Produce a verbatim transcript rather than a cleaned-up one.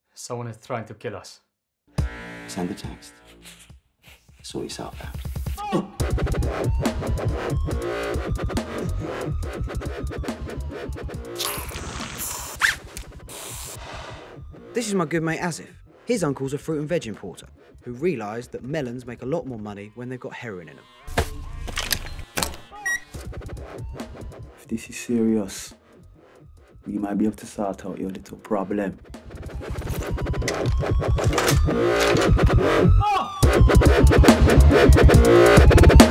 Someone is trying to kill us. Send the text. Sort yourself out. This is my good mate Asif. His uncle's a fruit and veg importer who realised that melons make a lot more money when they've got heroin in them. If this is serious, we might be able to sort out your little problem. Oh!